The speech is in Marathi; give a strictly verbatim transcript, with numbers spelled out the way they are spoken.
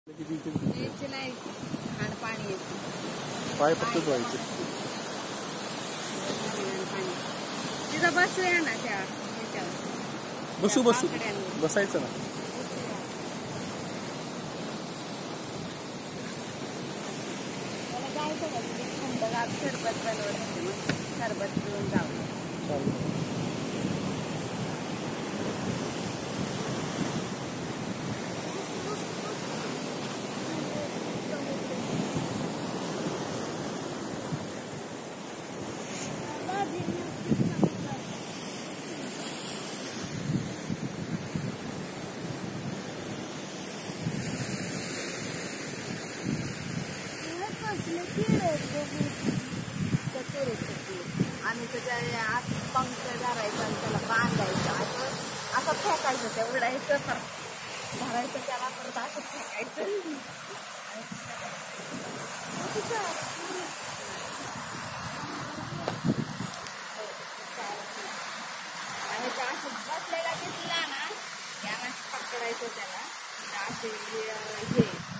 यायचे नाही घाण पाणी येते पाय फक्त धुवायचे तिथं बसूया ना त्या ह्याच्यावर बसू बसू बसायचं ना मला जायचं का तिथे थंडगार सरबत बनवायचं मग सरबत पिऊन जाऊ चालेल आम्ही त्याच्या आत पंख धरायचं आणि त्याला बांधायचं असं असं फेकायचं ते उडायचं तर धरायचं त्याला परत असं फेकायचं आणि त्या असं बसलेला दिसला ना त्याला पकडायचं त्याला असे हे